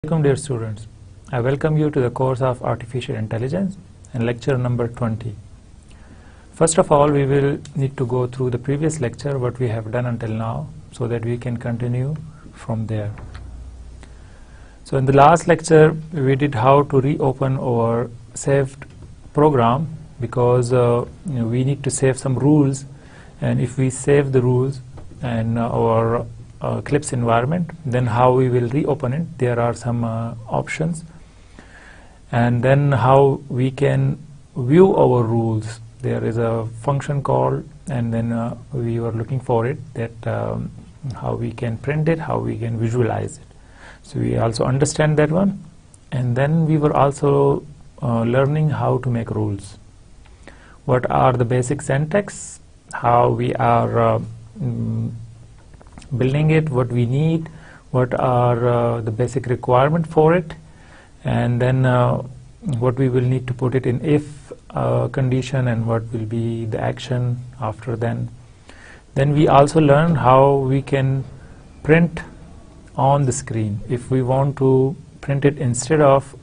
Welcome dear students. I welcome you to the course of Artificial Intelligence and lecture number 20. First of all, we will need to go through the previous lecture, what we have done until now, so that we can continue from there. So in the last lecture, we did how to reopen our saved program, because we need to save some rules, and if we save the rules and our Eclipse environment, then how we will reopen it. There are some options, and then how we can view our rules. There is a function called, and then we were looking for it, that how we can print it, how we can visualize it. So we also understand that one, and then we were also learning how to make rules. What are the basic syntax, how we are building it, what we need, what are the basic requirement for it, and then what we will need to put it in if condition, and what will be the action after then. Then we also learn how we can print on the screen. If we want to print it instead of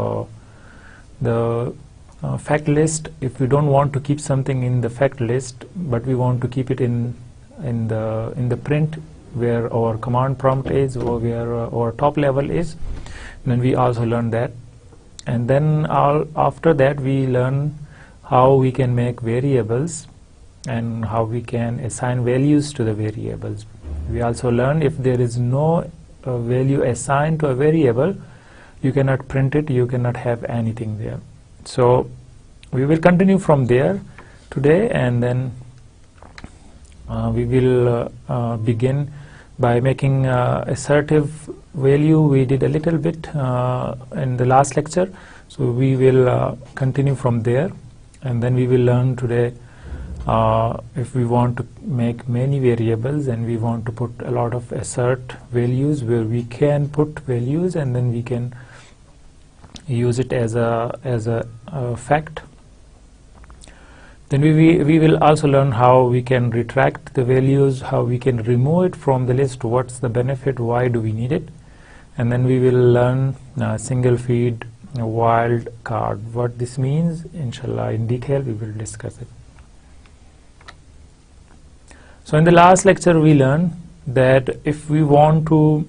the fact list, if we don't want to keep something in the fact list, but we want to keep it in the print where our command prompt is, or where our top level is, then we also learn that. And then after that we learn how we can make variables and how we can assign values to the variables. We also learn if there is no value assigned to a variable, you cannot print it, you cannot have anything there. So we will continue from there today, and then we will begin by making assertive value. We did a little bit in the last lecture, so we will continue from there, and then we will learn today if we want to make many variables and we want to put a lot of assert values, where we can put values and then we can use it as a fact. Then we will also learn how we can retract the values, how we can remove it from the list, what's the benefit, why do we need it, and then we will learn single feed wild card. What this means, inshallah, in detail we will discuss it. So in the last lecture we learned that if we want to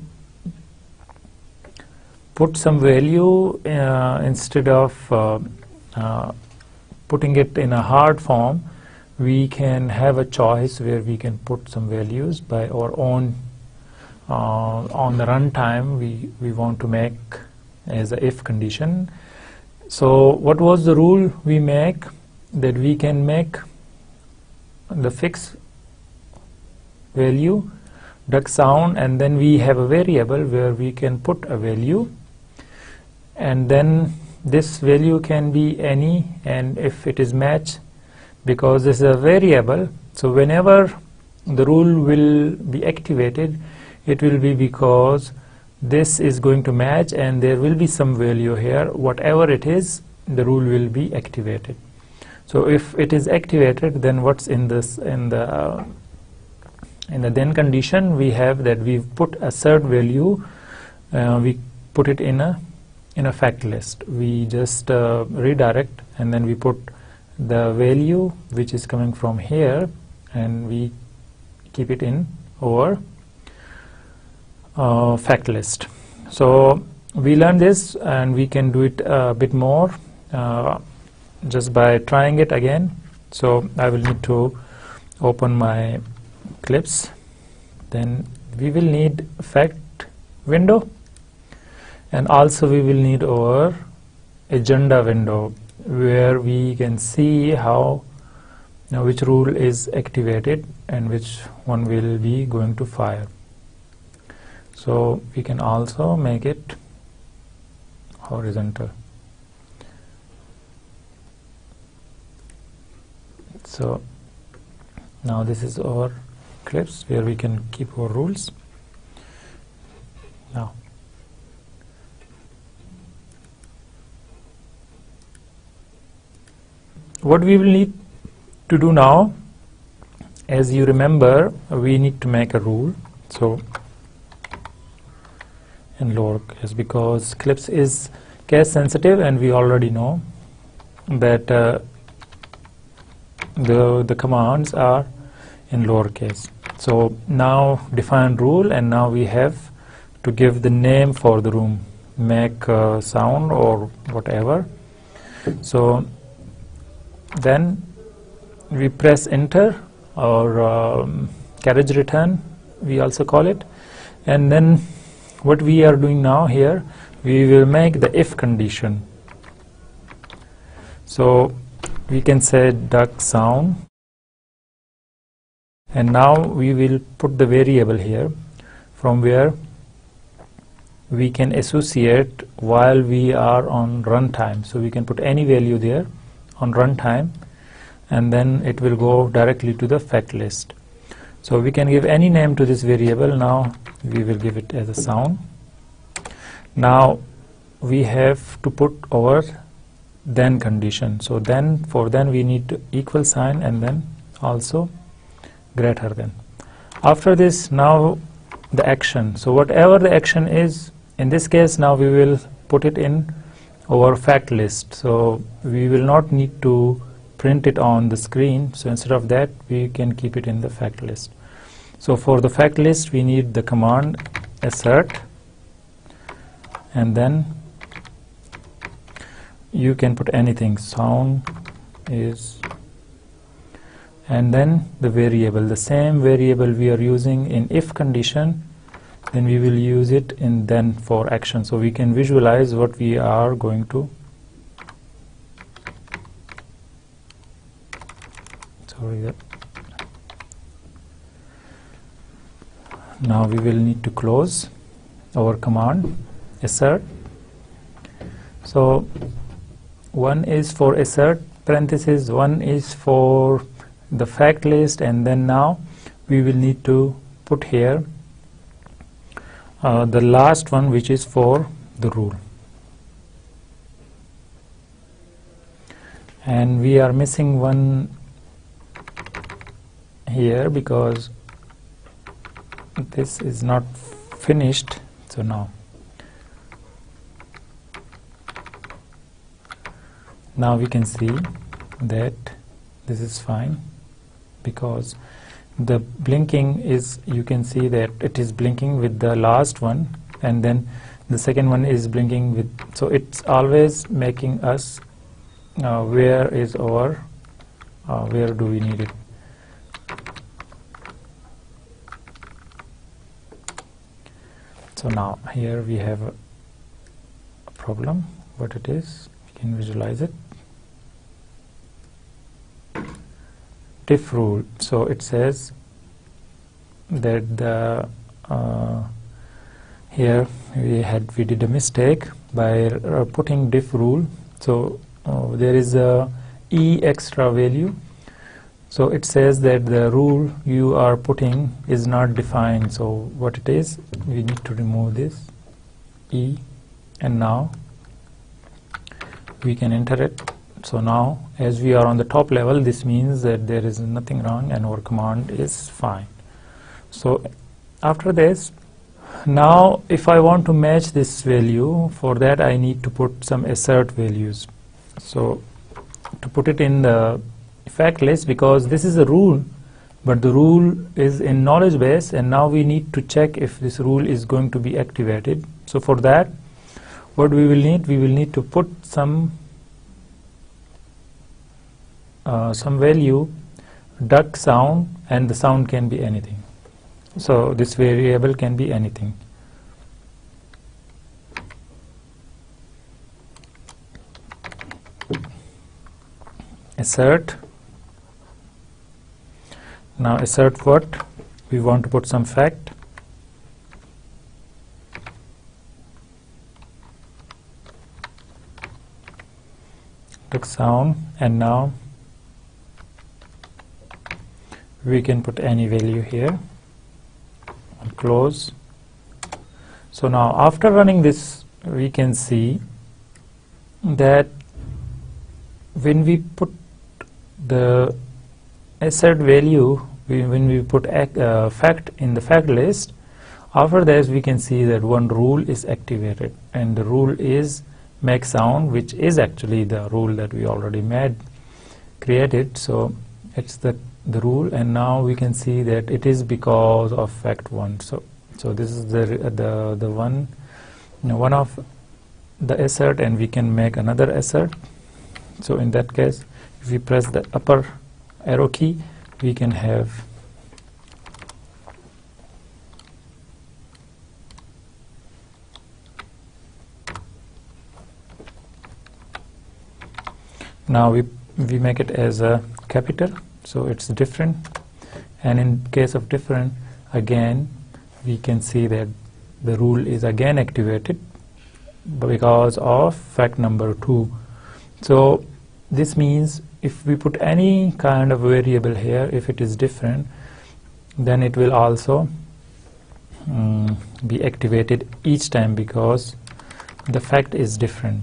put some value instead of putting it in a hard form, we can have a choice where we can put some values by our own. On the runtime we want to make as a if condition. So what was the rule we make? That we can make the fixed value duck sound, and then we have a variable where we can put a value, and then this value can be any, and if it is match, because this is a variable, so whenever the rule will be activated, it will be because this is going to match and there will be some value here. Whatever it is, the rule will be activated. So if it is activated, then what's in this, in the then condition, we have that we've put assert value, we put it in a fact list. We just redirect, and then we put the value which is coming from here, and we keep it in our fact list. So we learn this, and we can do it a bit more just by trying it again. So I will need to open my Eclipse. Then we will need fact window, and also we will need our agenda window, where we can see how which rule is activated and which one will be going to fire. So we can also make it horizontal. So now this is our Eclipse where we can keep our rules. Now what we will need to do now, as you remember, we need to make a rule. So in lowercase, because Eclipse is case sensitive, and we already know that the commands are in lowercase. So now define rule, and now we have to give the name for the room, make sound or whatever. So then we press enter, or carriage return we also call it, and then what we are doing now here, we will make the if condition. So we can say duck sound, and now we will put the variable here from where we can associate while we are on runtime. So we can put any value there on runtime, and then it will go directly to the fact list. So we can give any name to this variable. Now we will give it as a sound. Now we have to put our then condition. So then, for then we need to equal sign and then also greater than. After this, now the action. So whatever the action is, in this case now we will put it in our fact list. So we will not need to print it on the screen. So instead of that, we can keep it in the fact list. So for the fact list, we need the command assert, and then you can put anything, sound is, and then the variable, the same variable we are using in if condition, then we will use it in then for action. So we can visualize what we are going to. Sorry. Now we will need to close our command assert. So one is for assert parenthesis, one is for the fact list, and then now we will need to put here the last one, which is for the rule. And we are missing one here because this is not finished. So now we can see that this is fine, because the blinking is, you can see that it is blinking with the last one, and then the second one is blinking with, so it's always making us where is our where do we need it. So now here we have a problem. What it is, we can visualize it. Diff rule. So it says that the here we did a mistake by putting diff rule. So there is a e extra value. So it says that the rule you are putting is not defined. So what it is, we need to remove this e, and now we can enter it. So now as we are on the top level, this means that there is nothing wrong and our command is fine. So after this, now if I want to match this value, for that I need to put some assert values. So to put it in the fact list, because this is a rule, but the rule is in knowledge base, and now we need to check if this rule is going to be activated. So for that, what we will need to put some value duck sound, and the sound can be anything. So this variable can be anything. Assert. Now assert what? We want to put some fact. Duck sound, and now we can put any value here and close. So now after running this, we can see that when we put the assert value, when we put fact in the fact list, After that, we can see that one rule is activated, and the rule is make sound, which is actually the rule that we already created. So it's the rule, and now we can see that it is because of fact 1. So this is the one, one of the assert, and we can make another assert. So in that case, if we press the upper arrow key, we can have now we make it as a capital, so it's different. And in case of different, again we can see that the rule is again activated because of fact number 2. So this means if we put any kind of variable here, if it is different, then it will also be activated each time because the fact is different.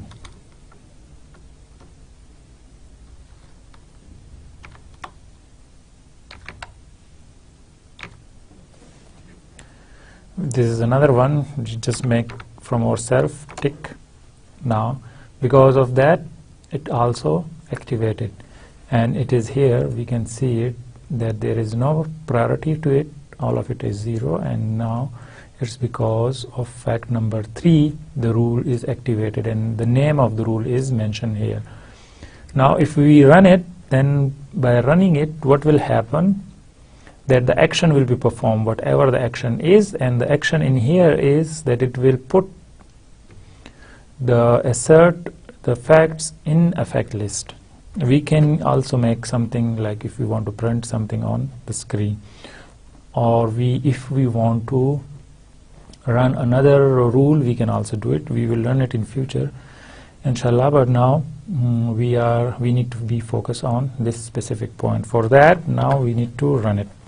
This is another one we just make from ourselves, tick. Now because of that, it also activated, and it is here. We can see it that there is no priority to it, all of it is 0, and now it's because of fact number 3 the rule is activated, and the name of the rule is mentioned here. Now if we run it, then by running it, what will happen, that the action will be performed, whatever the action is, and the action in here is that it will put the assert the facts in a fact list. We can also make something like if we want to print something on the screen, or if we want to run another rule, we can also do it. We will learn it in future, inshallah, but now we need to be focused on this specific point. For that, now we need to run it.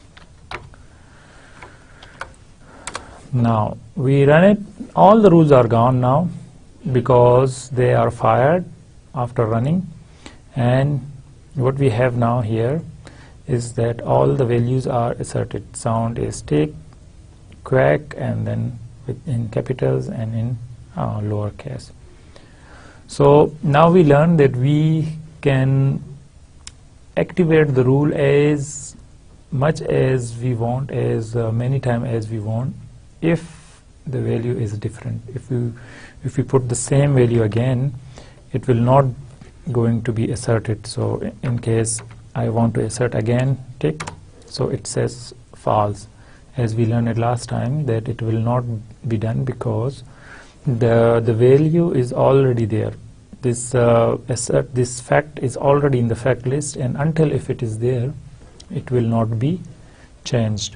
Now we run it, all the rules are gone now because they are fired after running, and what we have now here is that all the values are asserted. Sound is tick, quack, and then in capitals and in lowercase. So now we learn that we can activate the rule as much as we want, as many times as we want, if the value is different. If we put the same value again, it will not going to be asserted. So in case I want to assert again tick, so it says false, as we learned it last time, that it will not be done because the value is already there. This this fact is already in the fact list, and until if it is there, it will not be changed.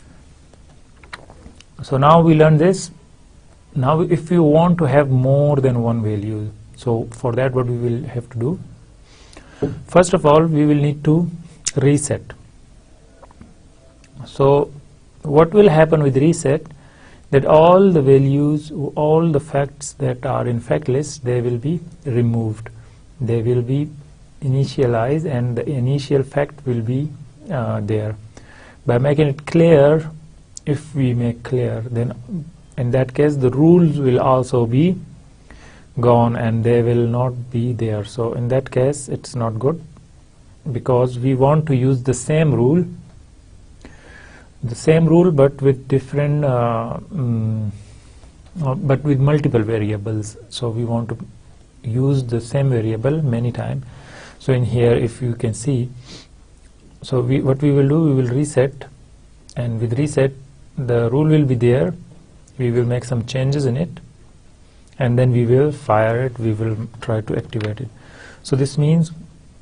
So now we learn this. Now if you want to have more than one value, so for that what we will have to do, first of all we will need to reset. So what will happen with reset, that all the values, all the facts that are in fact list, they will be removed, they will be initialized, and the initial fact will be there. By making it clear, if we make clear, then in that case the rules will also be gone and they will not be there. So in that case it's not good, because we want to use the same rule but with different but with multiple variables. So we want to use the same variable many times. So in here, if you can see, so what we will do, we will reset, and with reset the rule will be there. We will make some changes in it, and then we will fire it, we will try to activate it. So this means,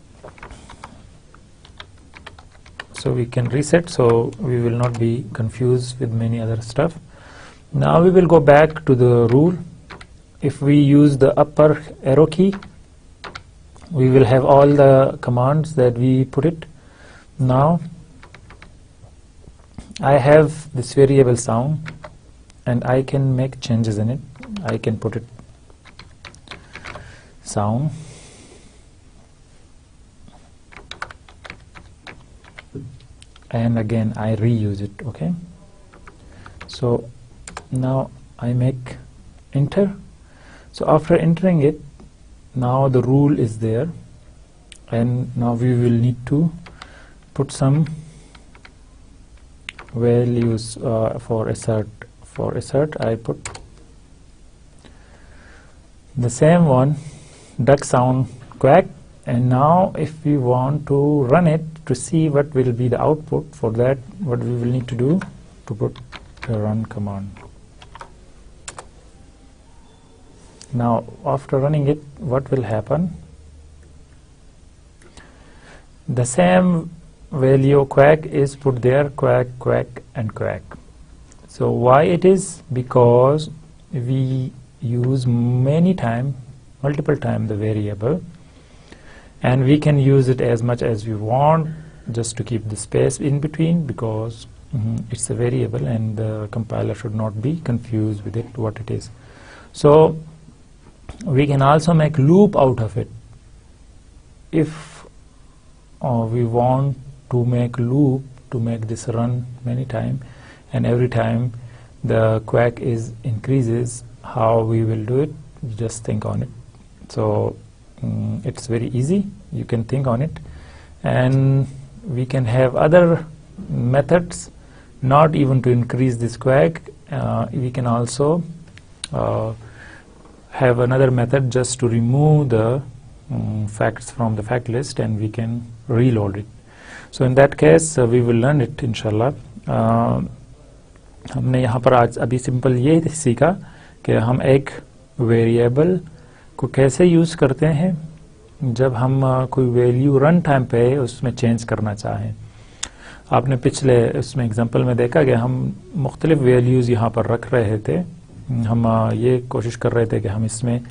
so we can reset, so we will not be confused with many other stuff. Now we will go back to the rule. If we use the upper arrow key, we will have all the commands that we put it. Now I have this variable sound, and I can make changes in it. I can put it sound, and again I reuse it. Okay, so now I make enter. So after entering it, now the rule is there, and now we will need to put some values for assert. For assert, I put the same one, duck sound quack, and now if we want to run it to see what will be the output, for that what we will need to do to put the run command. Now after running it, what will happen? The same value quack is put there, quack, quack and quack. So why it is? Because we use multiple time the variable, and we can use it as much as we want just to keep the space in between, because it's a variable and the compiler should not be confused with it what it is. So we can also make loop out of it. If we want to make loop to make this run many times, and every time the quack is increases, how we will do it? Just think on it. So it's very easy, you can think on it, and we can have other methods not even to increase this quack. We can also have another method just to remove the facts from the fact list, and we can reload it. So in that case we will learn it inshallah. हमने यहाँ पर आज अभी simple ये सीखा कि हम एक वेरिएबल को कैसे यूज़ करते हैं जब हम कोई वैल्यू रन टाइम पे उसमें चेंज करना चाहें. आपने पिछले उसमें एग्जांपल में देखा कि हम मुख्तलिफ वैल्यूज़ यहाँ पर रख रहे थे. हम ये कोशिश कर रहे थे कि हम इसमें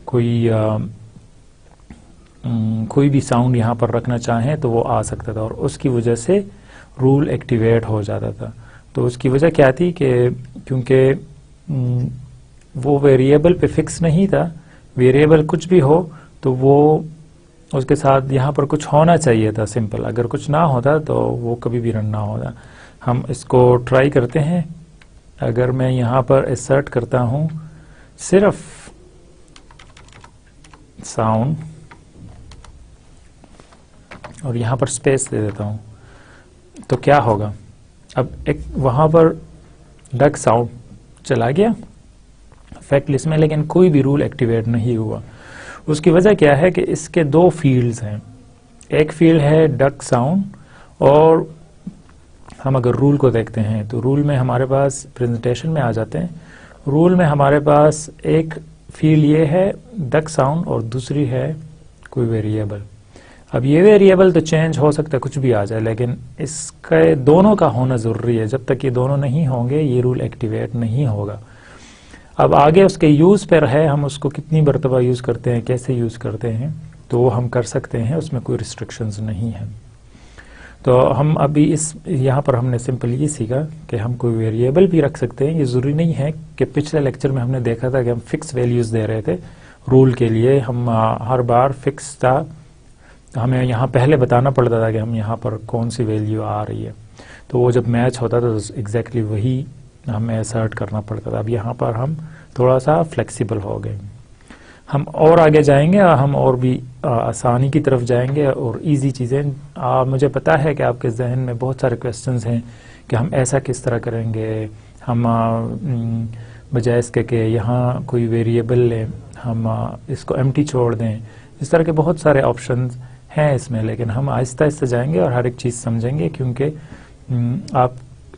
कोई भी साउंड यहाँ पर रखना चाहें तो वो आ सकता था, और उसकी वजह से रूल एक्टिवेट हो जाता था. तो उसकी वजह क्या थी कि क्योंकि वो वेरिएबल पे फिक्स नहीं था, वेरिएबल कुछ भी हो तो वो उसके साथ यहाँ पर कुछ होना चाहिए था सिंपल. अगर कुछ ना होता तो वो कभी भी रन ना होता. हम इसको ट्राई करते हैं. अगर मैं यहाँ पर एसर्ट करता हूँ सिर्फ साउंड और यहाँ पर स्पेस दे देता हूँ तो क्या होगा? अब एक वहाँ पर डक साउंड चला गया फैक्ट लिस्ट में, लेकिन कोई भी रूल एक्टिवेट नहीं हुआ. उसकी वजह क्या है कि इसके दो फील्ड्स हैं. एक फील्ड है डक साउंड, और हम अगर रूल को देखते हैं तो रूल में हमारे पास प्रेजेंटेशन में आ जाते हैं. रूल में हमारे पास एक फील्ड ये है डक साउंड और दूसरी है कोई वेरिएबल. अब ये वेरिएबल तो चेंज हो सकता है, कुछ भी आ जाए, लेकिन इसके दोनों का होना ज़रूरी है. जब तक ये दोनों नहीं होंगे ये रूल एक्टिवेट नहीं होगा. अब आगे उसके यूज़ पर है, हम उसको कितनी मरतबा यूज़ करते हैं, कैसे यूज़ करते हैं, तो वो हम कर सकते हैं, उसमें कोई रिस्ट्रिक्शंस नहीं है. तो हम अभी यहाँ पर हमने सिंपल ये सीखा कि हम कोई वेरिएबल भी रख सकते हैं. ये ज़रूरी नहीं है कि पिछले लेक्चर में हमने देखा था कि हम फिक्स वैल्यूज़ दे रहे थे रूल के लिए. हम हर बार फिक्स था, हमें यहाँ पहले बताना पड़ता था कि हम यहाँ पर कौन सी वैल्यू आ रही है, तो वो जब मैच होता था तो एग्जैक्टली वही हमें असर्ट करना पड़ता था. अब यहाँ पर हम थोड़ा सा फ्लेक्सिबल हो गए. हम और आगे जाएंगे, हम और भी आसानी की तरफ जाएंगे और इजी चीज़ें. मुझे पता है कि आपके जहन में बहुत सारे क्वेश्चंस हैं कि हम ऐसा किस तरह करेंगे, हम बजाय इसके कि यहाँ कोई वेरिएबल लें हम इसको एम्प्टी छोड़ दें. इस तरह के बहुत सारे ऑप्शंस हैं इसमें, लेकिन हम आहिस्ता आहिस्ता जाएंगे और हर एक चीज़ समझेंगे, क्योंकि आप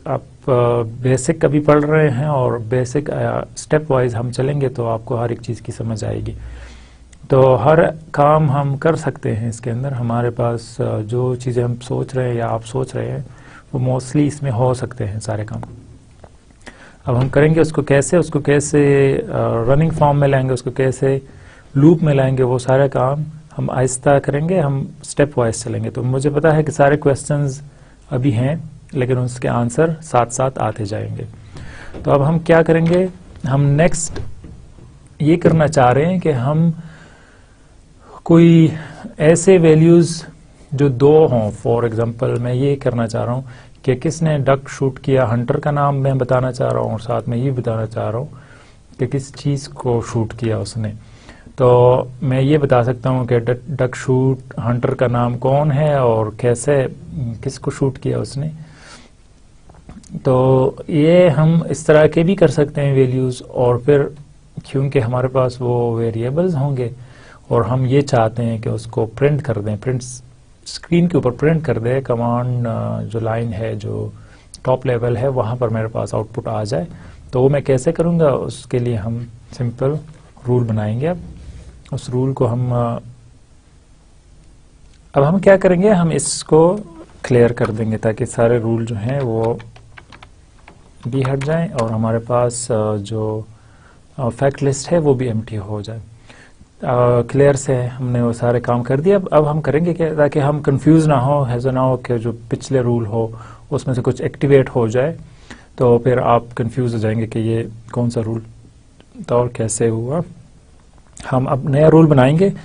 बेसिक कभी पढ़ रहे हैं और बेसिक स्टेप वाइज हम चलेंगे तो आपको हर एक चीज़ की समझ आएगी. तो हर काम हम कर सकते हैं इसके अंदर. हमारे पास जो चीज़ें हम सोच रहे हैं या आप सोच रहे हैं वो मोस्टली इसमें हो सकते हैं सारे काम. अब हम करेंगे उसको कैसे रनिंग फॉर्म में लाएंगे, उसको कैसे लूप में लाएंगे, वो सारे काम हम आहिस्ता करेंगे, हम स्टेप वाइज चलेंगे. तो मुझे पता है कि सारे क्वेश्चंस अभी हैं, लेकिन उसके आंसर साथ साथ आते जाएंगे. तो अब हम क्या करेंगे, हम नेक्स्ट ये करना चाह रहे हैं कि हम कोई ऐसे वैल्यूज़ जो दो हों, फॉर एग्जांपल मैं ये करना चाह रहा हूँ کہ کس نے ڈک شوٹ کیا. ہنٹر کا نام میں بتانا چاہ رہا ہوں اور ساتھ میں یہ بتانا چاہ رہا ہوں کہ کس چیز کو شوٹ کیا اس نے. تو میں یہ بتا سکتا ہوں کہ ڈک شوٹ ہنٹر کا نام کون ہے اور کیسے کس کو شوٹ کیا اس نے. تو یہ ہم اس طرح کے بھی کر سکتے ہیں ویلیوز. اور پھر کیونکہ ہمارے پاس وہ ویریبلز ہوں گے اور ہم یہ چاہتے ہیں کہ اس کو پرنٹ کر دیں, پرنٹ اسکرین کے اوپر پرنٹ کر دیں, کمانڈ جو لائن ہے جو ٹاپ لیول ہے وہاں پر میرے پاس آؤٹ پٹ آ جائے. تو وہ میں کیسے کروں گا, اس کے لیے ہم سمپل رول بنائیں گے. اب اس رول کو اب ہم کیا کریں گے, ہم اس کو کلیئر کر دیں گے تاکہ سارے رول جو ہیں وہ بھی ہٹ جائیں اور ہمارے پاس جو فیکٹ لسٹ ہے وہ بھی ایمٹی ہو جائے. کلیئر سے ہم نے وہ سارے کام کر دیا. اب ہم کریں گے کہ تاکہ ہم کنفیوز نہ ہو, ایسا نہ ہو کہ جو پچھلے رول ہو اس میں سے کچھ ایکٹیویٹ ہو جائے تو پھر آپ کنفیوز ہو جائیں گے کہ یہ کون سا رول تھا اور کیسے ہوا. ہم اب نیا رول بنائیں گے.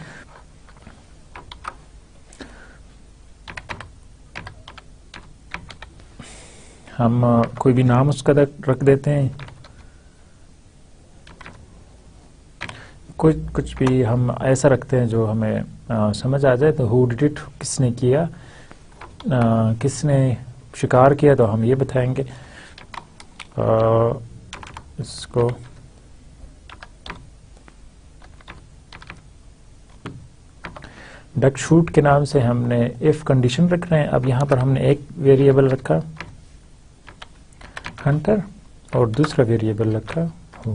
ہم کوئی بھی نام اس کا رکھ دیتے ہیں, کچھ بھی ہم ایسا رکھتے ہیں جو ہمیں سمجھ آ جائے. تو ہو ڈیڈ اٹ, کس نے کیا, کس نے شکار کیا, تو ہم یہ بتائیں گے. اس کو ڈک شوٹ کے نام سے ہم نے ایف کنڈیشن رکھ رہے ہیں. اب یہاں پر ہم نے ایک ویریبل رکھا ہنٹر اور دوسرا ویریبل رکھا ہو.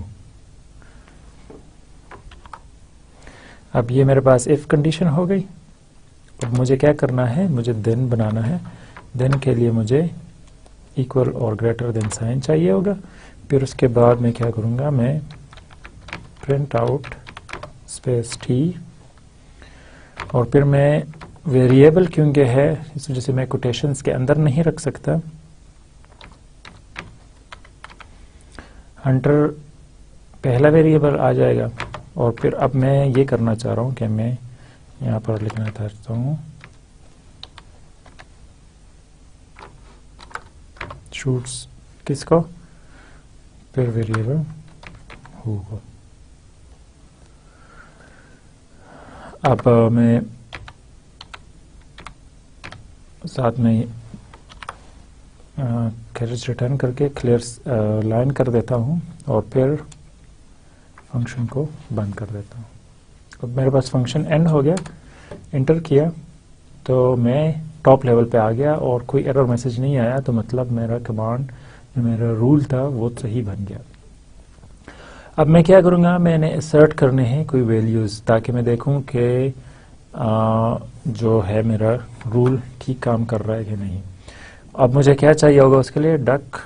اب یہ میرے پاس ایف کنڈیشن ہو گئی. اب مجھے کیا کرنا ہے, مجھے دین بنانا ہے. دین کے لیے مجھے ایکول اور گریٹر دین سائن چاہیے ہوگا. پھر اس کے بعد میں کیا کروں گا, میں پرنٹ آؤٹ اسپیس ٹی, اور پھر میں ویریبل کیونکہ ہے اس وجہ سے میں کوٹیشنز کے اندر نہیں رکھ سکتا. ہنٹر پہلا ویریبل آ جائے گا. اور پھر اب میں یہ کرنا چاہ رہا ہوں کہ میں یہاں پر لکھنا چاہتا ہوں شوٹس کس کو, پھر ویریبل ہو کو. اب میں ساتھ میں کیرج ریٹرن کر کے کلیئر لائن کر دیتا ہوں اور پھر فنکشن کو بند کر دیتا ہوں. اب میرے پاس فنکشن اینڈ ہو گیا. انٹر کیا تو میں ٹاپ لیول پہ آ گیا اور کوئی ایرر میسج نہیں آیا. تو مطلب میرا کمانڈ جو میرا رول تھا وہ صحیح بن گیا. اب میں کیا کروں گا, میں نے اسرٹ کرنے ہیں کوئی ویلیوز تاکہ میں دیکھوں کہ جو ہے میرا رول ٹھیک کام کر رہا ہے کہ نہیں. اب مجھے کیا چاہیے ہوگا اس کے لیے, ڈک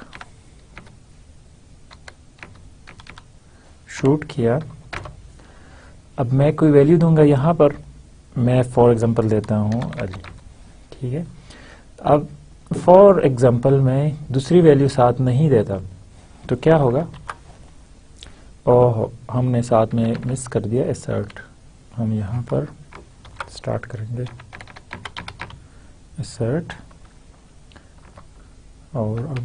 شوٹ کیا. اب میں کوئی ویلیو دوں گا یہاں پر, میں فار ایگزامپل دیتا ہوں علی, ٹھیک ہے. اب فار ایگزامپل میں دوسری ویلیو ساتھ نہیں دیتا تو کیا ہوگا, ہم نے ساتھ میں مس کر دیا اسرٹ. ہم یہاں پر اسٹارٹ کریں گے اسرٹ, اور اب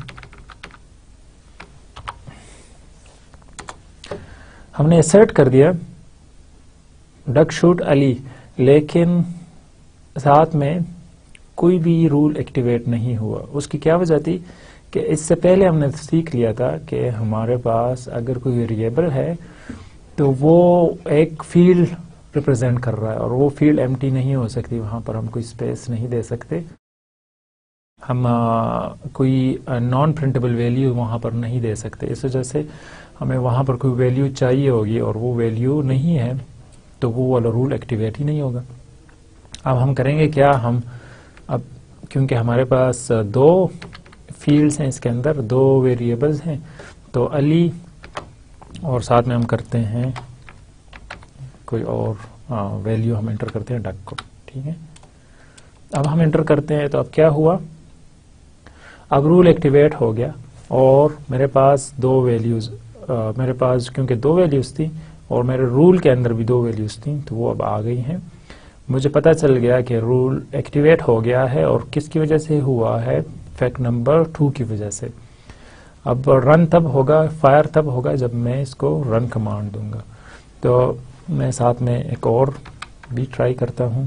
ہم نے اسرٹ کر دیا ڈک شوٹ علی, لیکن ساتھ میں کوئی بھی رول ایکٹیویٹ نہیں ہوا. اس کی کیا وجہ تھی کہ اس سے پہلے ہم نے سیکھ لیا تھا کہ ہمارے پاس اگر کوئی ویریبل ہے تو وہ ایک فیلڈ ریپرزینٹ کر رہا ہے اور وہ فیلڈ ایمٹی نہیں ہو سکتی, وہاں پر ہم کوئی اسپیس نہیں دے سکتے, ہم کوئی نان پرنٹیبل ویلیو وہاں پر نہیں دے سکتے. اس وجہ سے ہمیں وہاں پر کوئی ویلیو چاہیے ہوگی اور وہ ویلیو نہیں ہے تو وہ والا رول ایکٹیویٹ ہی نہیں ہوگا. اب ہم کریں گے کیا, ہم اب کیونکہ ہمارے پاس دو فیلڈز ہیں, اس کے اندر دو ویریبلز ہیں, تو علی اور ساتھ میں ہم کرتے ہیں کوئی اور ویلیو ہم انٹر کرتے ہیں ڈک کو, ٹھیک ہے. اب ہم انٹر کرتے ہیں تو اب کیا ہوا, اب رول ایکٹیویٹ ہو گیا اور میرے پاس دو ویلیوز, میرے پاس کیونکہ دو ویلیوز تھیں اور میرے رول کے اندر بھی دو ویلیوز تھیں تو وہ اب آ گئی ہیں. مجھے پتا چل گیا کہ رول ایکٹیویٹ ہو گیا ہے اور کس کی وجہ سے ہوا ہے, فیکٹ نمبر 2 کی وجہ سے. اب رن تب ہوگا، فائر تب ہوگا جب میں اس کو رن کمانڈ دوں گا. تو میں ساتھ میں ایک اور بھی ٹرائی کرتا ہوں.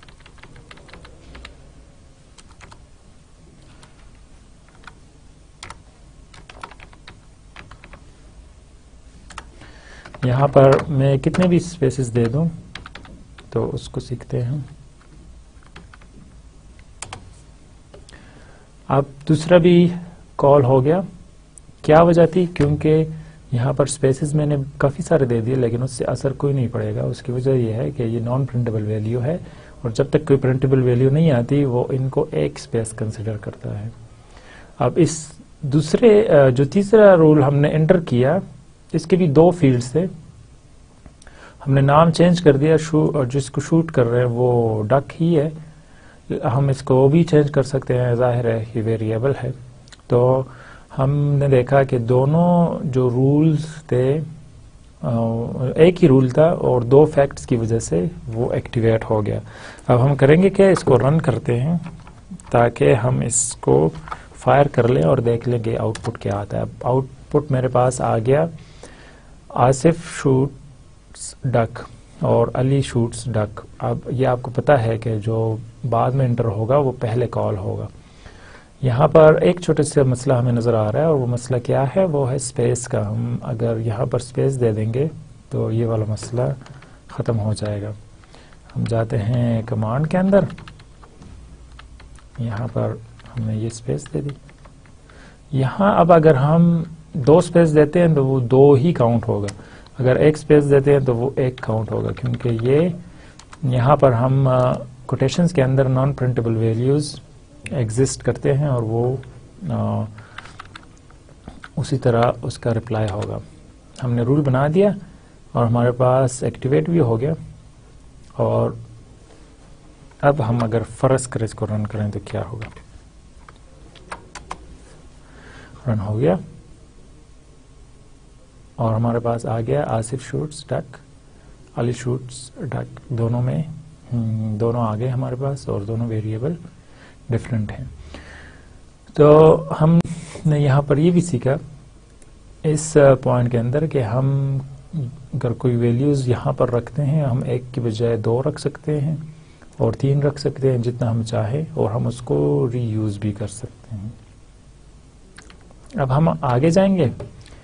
یہاں پر میں کتنے بھی اسپیسز دے دوں تو اس کو سیکھتے ہیں. اب دوسرا بھی کال ہو گیا. کیا وجہ تھی؟ کیونکہ یہاں پر اسپیسز میں نے کافی سارے دے دیے لیکن اس سے اثر کوئی نہیں پڑے گا. اس کی وجہ یہ ہے کہ یہ نان پرنٹیبل ویلیو ہے اور جب تک کوئی پرنٹیبل ویلیو نہیں آتی وہ ان کو ایک اسپیس کنسیڈر کرتا ہے. اب اس دوسرے جو تیسرا رول ہم نے انٹر کیا اس کے بھی 2 فیلڈز تھے. ہم نے نام چینج کر دیا، جس کو شوٹ کر رہے ہیں وہ ڈک ہی ہے. ہم اس کو بھی چینج کر سکتے ہیں، ظاہر ہے یہ ویریبل ہے. تو ہم نے دیکھا کہ دونوں جو رولز تھے ایک ہی رول تھا اور 2 فیکٹس کی وجہ سے وہ ایکٹیویٹ ہو گیا. اب ہم کریں گے کہ اس کو رن کرتے ہیں تاکہ ہم اس کو فائر کر لیں اور دیکھ لیں کہ آؤٹ پٹ کیا آتا ہے. اب آؤٹ پٹ میرے پاس آ گیا آصف شوٹس ڈک اور علی شوٹس ڈک. اب یہ آپ کو پتا ہے کہ جو بعد میں انٹر ہوگا وہ پہلے کال ہوگا. یہاں پر ایک چھوٹے سے مسئلہ ہمیں نظر آ رہا ہے اور وہ مسئلہ کیا ہے؟ وہ ہے اسپیس کا. ہم اگر یہاں پر اسپیس دے دیں گے تو یہ والا مسئلہ ختم ہو جائے گا. ہم جاتے ہیں کمانڈ کے اندر، یہاں پر ہم نے یہ اسپیس دے دی. یہاں اب اگر ہم 2 اسپیس دیتے ہیں تو وہ 2 ہی کاؤنٹ ہوگا. اگر 1 اسپیس دیتے ہیں تو وہ 1 کاؤنٹ ہوگا کیونکہ یہ یہاں پر ہم کوٹیشنز کے اندر نان پرنٹیبل ویلیوز ایگزسٹ کرتے ہیں اور وہ اسی طرح اس کا رپلائی ہوگا. ہم نے رول بنا دیا اور ہمارے پاس ایکٹیویٹ بھی ہو گیا. اور اب ہم اگر فرض کریں اس کو رن کریں تو کیا ہوگا؟ رن ہو گیا اور ہمارے پاس آ گیا Asif shoots duck, Ali shoots duck. دونوں آ گئے ہمارے پاس اور دونوں ویریبل ڈفرینٹ ہیں. تو ہم نے یہاں پر یہ بھی سیکھا اس پوائنٹ کے اندر کہ ہم اگر کوئی ویلیوز یہاں پر رکھتے ہیں ہم 1 کی بجائے 2 رکھ سکتے ہیں اور 3 رکھ سکتے ہیں جتنا ہم چاہیں، اور ہم اس کو ری یوز بھی کر سکتے ہیں. اب ہم آگے جائیں گے.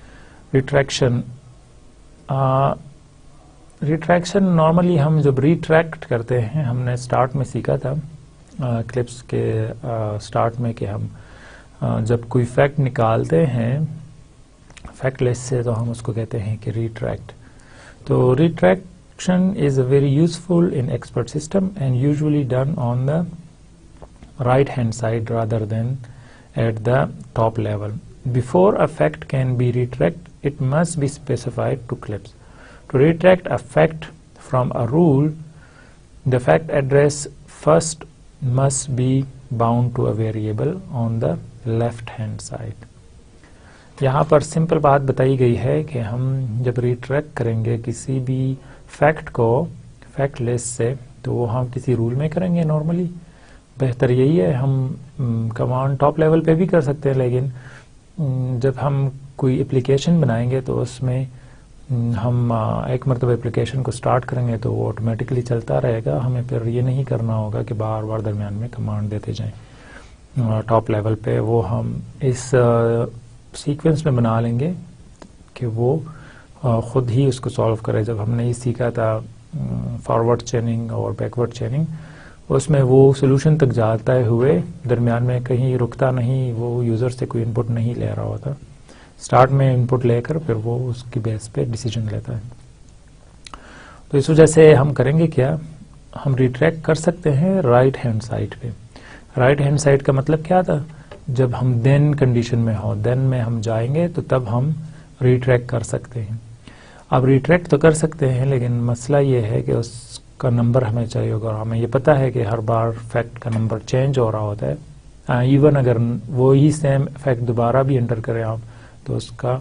ریٹریکشن نارملی ہم جب ریٹریکٹ کرتے ہیں، ہم نے سٹارٹ میں سیکھا تھا کلپس کے سٹارٹ میں کہ ہم جب کوئی فیکٹ نکالتے ہیں فیکٹ لسٹ سے تو ہم اس کو کہتے ہیں کہ ریٹریکٹ. تو retraction is a very useful in expert system and usually done on the right hand side rather than at the top level. Before a fact can be retracked, it must be specified to clips. To retract a fact from a rule, the fact address first must be bound to a variable on the left hand side. یہاں پر simple بات بتائی گئی ہے کہ ہم جب retract کریں گے کسی بھی فیکٹ کو فیکٹ لسٹ سے تو وہ ہم کسی رول میں کریں گے. نارملی بہتر یہی ہے. ہم کمانڈ ٹاپ لیول پہ بھی کر سکتے ہیں لیکن جب ہم کوئی اپلیکیشن بنائیں گے تو اس میں ہم ایک مرتبہ اپلیکیشن کو سٹارٹ کریں گے تو وہ آٹومیٹکلی چلتا رہے گا. ہمیں پھر یہ نہیں کرنا ہوگا کہ بار بار درمیان میں کمانڈ دیتے جائیں ٹاپ لیول پہ. وہ ہم اس سیکوینس میں بنا لیں گے کہ وہ خود ہی اس کو سالو کرے. جب ہم نے یہ سیکھا تھا فارورڈ چیننگ اور بیکورڈ چیننگ، اس میں وہ سولوشن تک جاتے ہوئے درمیان میں کہیں رکتا نہیں، وہ یوزر سے کوئی ان پٹ نہیں لے رہا ہوتا. سٹارٹ میں ان پٹ لے کر پھر وہ اس کی بیس پہ ڈیسیجن لیتا ہے. تو اس وجہ سے ہم کریں گے کیا، ہم ریٹریکٹ کر سکتے ہیں رائٹ ہینڈ سائڈ پہ. رائٹ ہینڈ سائڈ کا مطلب کیا تھا؟ جب ہم دین کنڈیشن میں ہو، دین میں ہم جائیں گے تو تب ہم ریٹریکٹ کر سکتے ہیں. اب ریٹریکٹ تو کر سکتے ہیں لیکن مسئلہ یہ ہے کہ اس کا نمبر ہمیں چاہیے ہوگا. ہمیں یہ پتا ہے کہ ہر بار فیکٹ کا نمبر چینج ہو رہا ہوتا ہے. ایون اگر وہی سیم فیکٹ دوبارہ بھی انٹر کریں آپ تو اس کا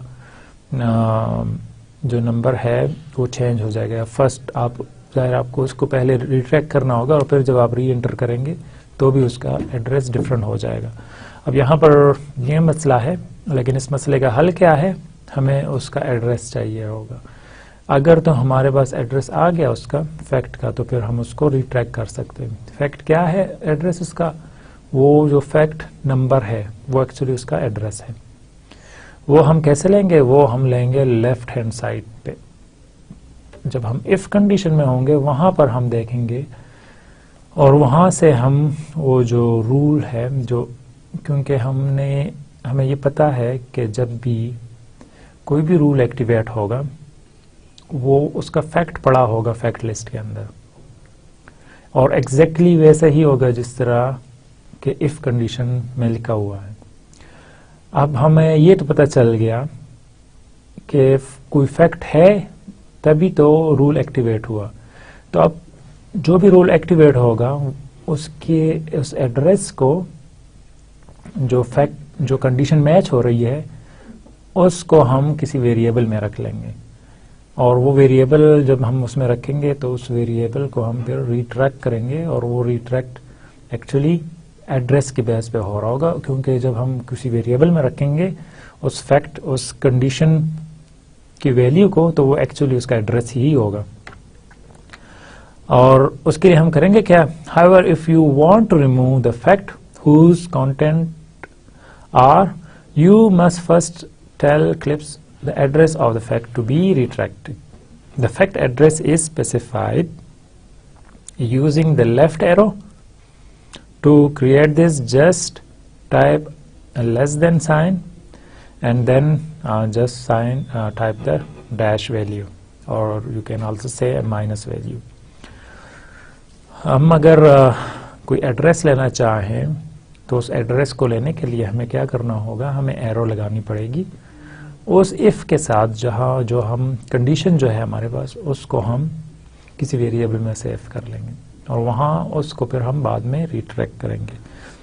جو نمبر ہے وہ چینج ہو جائے گا. فرسٹ ظاہر آپ کو اس کو پہلے ریٹریکٹ کرنا ہوگا اور پھر جب آپ ری انٹر کریں گے تو بھی اس کا ایڈریس ڈفرینٹ ہو جائے گا. اب یہاں پر یہ مسئلہ ہے، لیکن اس مسئلے کا حل کیا ہے؟ ہمیں اس کا ایڈریس چاہیے ہوگا. اگر تو ہمارے پاس ایڈریس آ گیا اس کا فیکٹ کا، تو پھر ہم اس کو ریٹریک کر سکتے ہیں. فیکٹ کیا ہے ایڈریس اس کا؟ وہ جو فیکٹ نمبر ہے وہ ایکچولی اس کا ایڈریس ہے. وہ ہم کیسے لیں گے؟ وہ ہم لیں گے لیفٹ ہینڈ سائڈ پہ. جب ہم اف کنڈیشن میں ہوں گے وہاں پر ہم دیکھیں گے، اور وہاں سے ہم وہ جو رول ہے، جو کیونکہ ہمیں یہ پتا ہے کہ جب بھی کوئی بھی رول ایکٹیویٹ ہوگا وہ اس کا فیکٹ پڑا ہوگا فیکٹ لسٹ کے اندر، اور ایگزیکٹلی ویسے ہی ہوگا جس طرح کہ اف کنڈیشن میں لکھا ہوا ہے. اب ہمیں یہ تو پتہ چل گیا کہ کوئی فیکٹ ہے تبھی تو رول ایکٹیویٹ ہوا. تو اب جو بھی رول ایکٹیویٹ ہوگا اس ایڈریس کو جو کنڈیشن میچ ہو رہی ہے اس کو ہم کسی ویریبل میں رکھ لیں گے، اور وہ ویریبل جب ہم اس میں رکھیں گے تو اس ویریبل کو ہم پھر ریٹریکٹ کریں گے، اور وہ ریٹریکٹ ایکچولی ایڈریس کی بیس پہ ہو رہا ہوگا، کیونکہ جب ہم کسی ویریبل میں رکھیں گے اس کنڈیشن کی ویلیو کو، تو وہ ایکچولی اس کا ایڈریس ہی ہوگا. اور اس کے لیے ہم کریں گے کیا؟ however if you want to remove the fact whose content are, you must first tell Eclipse the address of the fact to be retracted. The fact address is specified using the left arrow. To create this, just type a less than sign and then just type the dash value, or you can also say a minus value. ہم اگر کوئی address لینا چاہیں تو اس address کو لینے کے لیے ہمیں کیا کرنا ہوگا؟ ہمیں ایرو لگانی پڑے گی اس اف کے ساتھ، جہاں جو ہم کنڈیشن جو ہے ہمارے پاس اس کو ہم کسی ویریبل میں سیو کر لیں گے، اور وہاں اس کو پھر ہم بعد میں ریٹریکٹ کریں گے.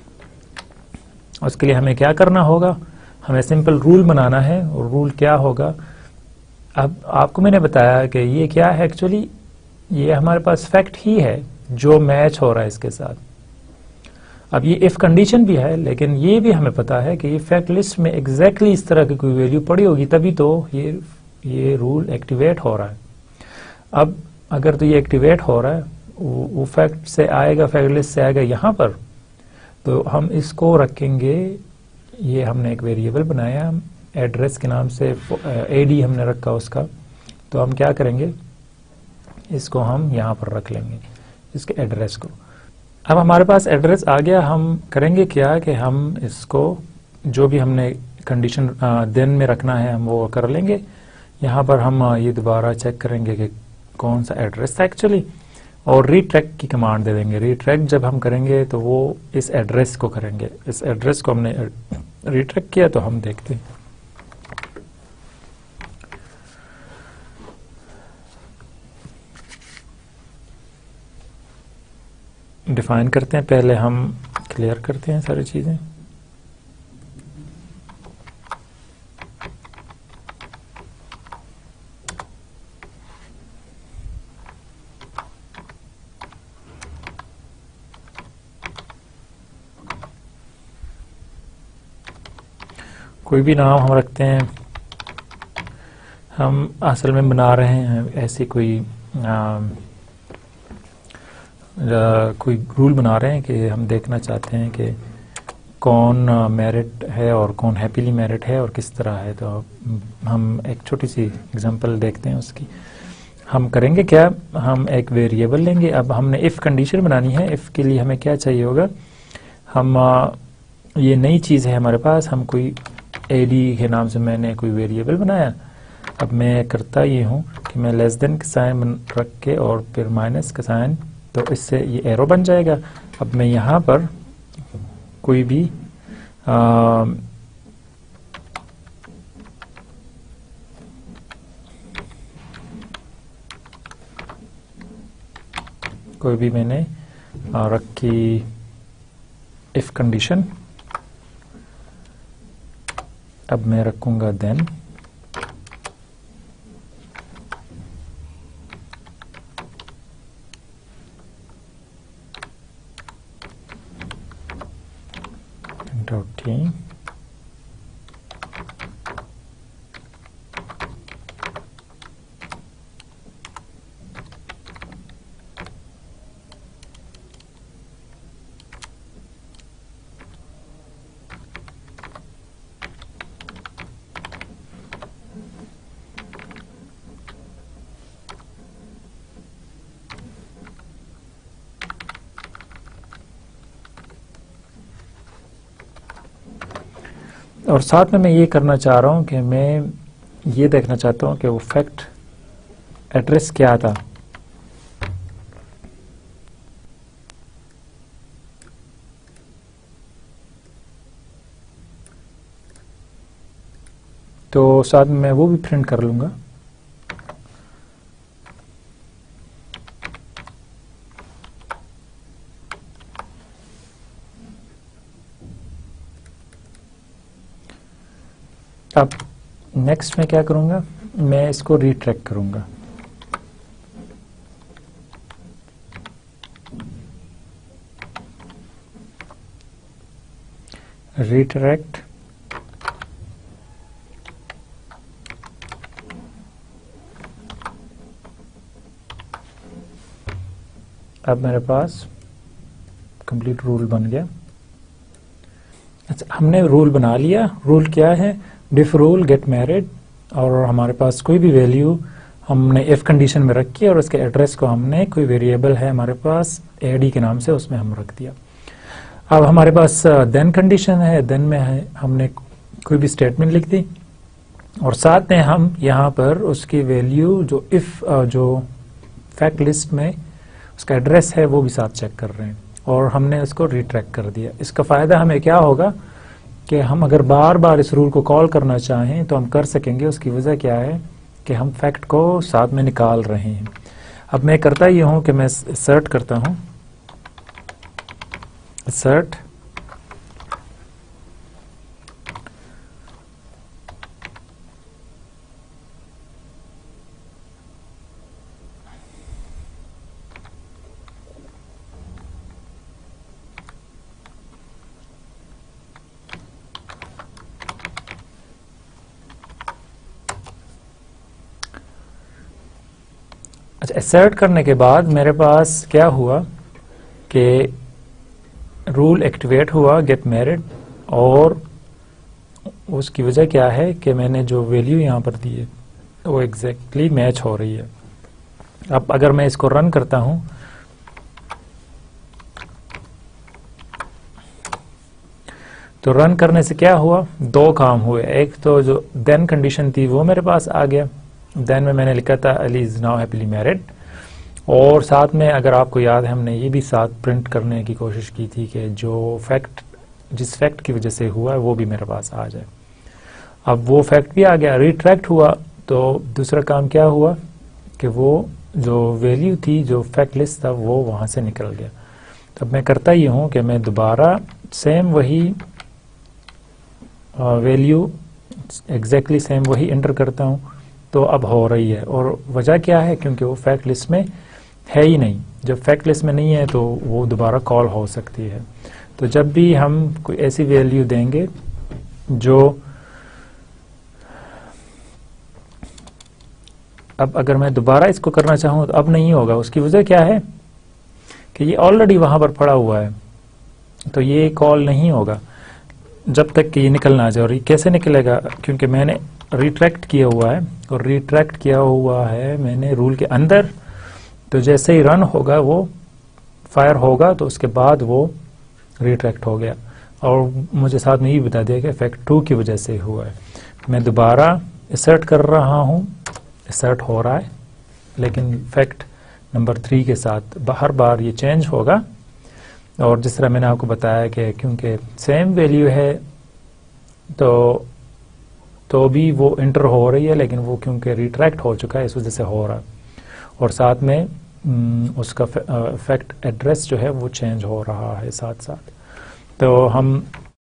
اس کے لیے ہمیں کیا کرنا ہوگا؟ ہمیں سمپل رول بنانا ہے. اور رول کیا ہوگا؟ اب آپ کو میں نے بتایا کہ یہ کیا ہے، ایکچولی یہ ہمارے پاس فیکٹ ہی ہے جو میچ ہو رہا ہے اس کے ساتھ. اب یہ اف کنڈیشن بھی ہے، لیکن یہ بھی ہمیں پتا ہے کہ یہ فیکٹ لسٹ میں ایگزیکٹلی اس طرح کی کوئی ویلیو پڑی ہوگی تبھی تو یہ رول ایکٹیویٹ ہو رہا ہے. اب اگر تو یہ ایکٹیویٹ ہو رہا ہے، وہ فیکٹ سے آئے گا، فیکٹ لسٹ سے آئے گا یہاں پر، تو ہم اس کو رکھیں گے. یہ ہم نے ایک ویریبل بنایا ایڈریس کے نام سے، اے ڈی ہم نے رکھا اس کا. تو ہم کیا کریں گے؟ اس کو ہم یہاں پر رکھ لیں گے، اس کے ایڈریس کو. اب ہمارے پاس ایڈریس آ گیا. ہم کریں گے کیا کہ ہم اس کو جو بھی ہم نے کنڈیشن دین میں رکھنا ہے ہم وہ کر لیں گے. یہاں پر ہم یہ دوبارہ چیک کریں گے کہ کون سا ایڈریس تھا ایکچولی، اور ریٹریکٹ کی کمانڈ دے دیں گے. ریٹریکٹ جب ہم کریں گے تو وہ اس ایڈریس کو کریں گے. اس ایڈریس کو ہم نے ریٹریکٹ کیا تو ہم دیکھتے ہیں. ڈیفائن کرتے ہیں، پہلے ہم کلیئر کرتے ہیں ساری چیزیں. کوئی بھی نام ہم رکھتے ہیں. ہم اصل میں بنا رہے ہیں ایسی کوئی رول بنا رہے ہیں کہ ہم دیکھنا چاہتے ہیں کہ کون میرٹ ہے اور کون ہیپیلی میرٹ ہے اور کس طرح ہے. تو ہم ایک چھوٹی سی اگزامپل دیکھتے ہیں اس کی. ہم کریں گے کیا؟ ہم ایک ویریبل لیں گے. اب ہم نے اف کنڈیشن بنانی ہے. اف کے لیے ہمیں کیا چاہیے ہوگا؟ ہم یہ نئی چیز ہے ہمارے پاس. ہم کوئی اے ڈی کے نام سے میں نے کوئی ویریبل بنایا. اب میں کرتا یہ ہوں کہ میں لیس دین کا سائن رکھ کے اور پھر مائنس کا سائن، تو اس سے یہ ایرو بن جائے گا. اب میں یہاں پر کوئی بھی میں نے رکھی اف کنڈیشن. اب میں رکھوں گا دین. print out t. اور ساتھ میں یہ کرنا چاہ رہا ہوں کہ میں یہ دیکھنا چاہتا ہوں کہ وہ فیکٹ ایڈریس کیا تھا. تو ساتھ میں وہ بھی پرنٹ کر لوں گا. اب نیکسٹ میں کیا کروں گا، میں اس کو ریٹریک کروں گا. ریٹریکٹ اب میرے پاس کمپلیٹ رول بن گیا. اچھا، ہم نے رول بنا لیا. رول کیا ہے؟ Def rule get married. اور ہمارے پاس کوئی بھی ویلیو ہم نے ایف کنڈیشن میں رکھی اور اس کے ایڈریس کو ہم نے کوئی ویریبل ہے ہمارے پاس اے ڈی کے نام سے، اس میں ہم رکھ دیا. اب ہمارے پاس دین کنڈیشن ہے. دین میں ہم نے کوئی بھی اسٹیٹمنٹ لکھ دی اور ساتھ میں ہم یہاں پر اس کی ویلیو جو فیکٹ لسٹ میں اس کا ایڈریس ہے وہ بھی ساتھ چیک کر رہے ہیں اور ہم نے اس کو ریٹریک کر دیا. اس کا فائدہ ہمیں کیا ہوگا کہ ہم اگر بار بار اس رول کو کال کرنا چاہیں تو ہم کر سکیں گے. اس کی وجہ کیا ہے کہ ہم فیکٹ کو ساتھ میں نکال رہے ہیں. اب میں کرتا یہ ہوں کہ میں اسرٹ کرتا ہوں. اسرٹ اسرٹ کرنے کے بعد میرے پاس کیا ہوا کہ رول ایکٹیویٹ ہوا گیٹ میرڈ، اور اس کی وجہ کیا ہے کہ میں نے جو ویلیو یہاں پر دی ہے وہ ایگزیکٹلی میچ ہو رہی ہے. اب اگر میں اس کو رن کرتا ہوں تو رن کرنے سے کیا ہوا، دو کام ہوئے. ایک تو جو دین کنڈیشن تھی وہ میرے پاس آ گیا. دین میں نے لکھا تھا Ali is now happily married, اور ساتھ میں اگر آپ کو یاد ہے ہم نے یہ بھی ساتھ پرنٹ کرنے کی کوشش کی تھی کہ جو فیکٹ جس فیکٹ کی وجہ سے ہوا ہے وہ بھی میرے پاس آ جائے. اب وہ فیکٹ بھی آ گیا. ریٹریکٹ ہوا تو دوسرا کام کیا ہوا کہ وہ جو ویلیو تھی جو فیکٹ لسٹ تھا وہ وہاں سے نکل گیا. اب میں کرتا یہ ہوں کہ میں دوبارہ سیم وہی ویلیو ایگزیکٹلی سیم وہی انٹر کرتا ہوں تو اب ہو رہی ہے. اور وجہ کیا ہے، کیونکہ وہ فیکٹ لسٹ میں ہے ہی نہیں. جب فیکٹ لسٹ میں نہیں ہے تو وہ دوبارہ کال ہو سکتی ہے. تو جب بھی ہم کوئی ایسی ویلیو دیں گے جو اب اگر میں دوبارہ اس کو کرنا چاہوں تو اب نہیں ہوگا. اس کی وجہ کیا ہے کہ یہ آلریڈی وہاں پر پڑا ہوا ہے تو یہ کال نہیں ہوگا جب تک کہ یہ نکل نہ جائے. اور یہ کیسے نکلے گا، کیونکہ میں نے ریٹریکٹ کیا ہوا ہے، اور ریٹریکٹ کیا ہوا ہے میں نے رول کے اندر. تو جیسے ہی رن ہوگا وہ فائر ہوگا تو اس کے بعد وہ ریٹریکٹ ہو گیا. اور مجھے ساتھ میں یہ بتا دیا کہ فیکٹ 2 کی وجہ سے ہوا ہے. میں دوبارہ اسرٹ کر رہا ہوں، اسرٹ ہو رہا ہے لیکن فیکٹ نمبر 3 کے ساتھ ہر بار یہ چینج ہوگا. اور جس طرح میں نے آپ کو بتایا کہ کیونکہ سیم ویلیو ہے تو بھی وہ انٹر ہو رہی ہے، لیکن وہ کیونکہ ریٹریکٹ ہو چکا ہے اس وجہ سے ہو رہا ہے. اور ساتھ میں اس کا فیکٹ ایڈریس جو ہے وہ چینج ہو رہا ہے ساتھ ساتھ. تو ہم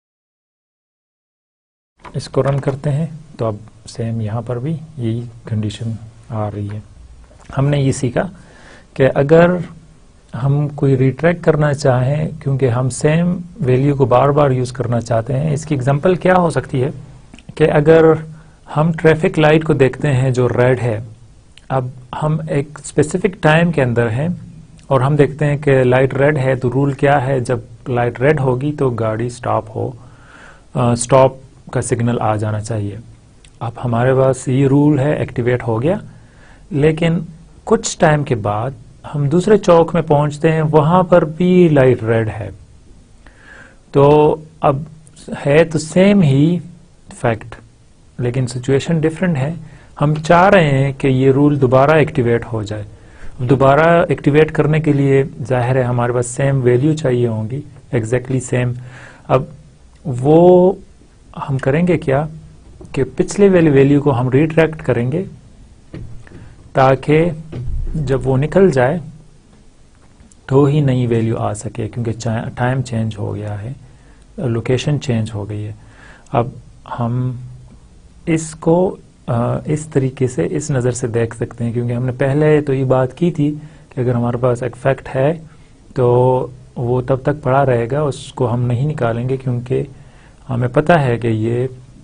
اس کو رن کرتے ہیں تو اب سیم یہاں پر بھی یہی کنڈیشن آ رہی ہے. ہم نے یہ سیکھا کہ اگر ہم کوئی ریٹریک کرنا چاہیں کیونکہ ہم سیم ویلیو کو بار بار یوز کرنا چاہتے ہیں. اس کی اگزامپل کیا ہو سکتی ہے کہ اگر ہم ٹریفک لائٹ کو دیکھتے ہیں جو ریڈ ہے, اب ہم ایک اسپیسیفک ٹائم کے اندر ہیں اور ہم دیکھتے ہیں کہ لائٹ ریڈ ہے, تو رول کیا ہے, جب لائٹ ریڈ ہوگی تو گاڑی اسٹاپ کا سگنل آ جانا چاہیے. اب ہمارے پاس یہ رول ہے, ایکٹیویٹ ہو گیا, لیکن کچھ ٹائم کے بعد ہم دوسرے چوک میں پہنچتے ہیں, وہاں پر بھی لائٹ ریڈ ہے. تو اب ہے تو سیم ہی فیکٹ, لیکن سچویشن ڈفرینٹ ہے. ہم چاہ رہے ہیں کہ یہ رول دوبارہ ایکٹیویٹ ہو جائے. دوبارہ ایکٹیویٹ کرنے کے لیے ظاہر ہے ہمارے پاس سیم ویلیو چاہیے ہوں گی, ایگزیکٹلی سیم. اب وہ ہم کریں گے کیا کہ پچھلے والی ویلیو کو ہم ریٹریکٹ کریں گے تاکہ جب وہ نکل جائے تو ہی نئی ویلیو آ سکے, کیونکہ ٹائم چینج ہو گیا ہے, لوکیشن چینج ہو گئی ہے. اب ہم اس کو اس طریقے سے, اس نظر سے دیکھ سکتے ہیں, کیونکہ ہم نے پہلے تو یہ بات کی تھی کہ اگر ہمارے پاس ایک فیکٹ ہے تو وہ تب تک پڑا رہے گا, اس کو ہم نہیں نکالیں گے, کیونکہ ہمیں پتہ ہے کہ یہ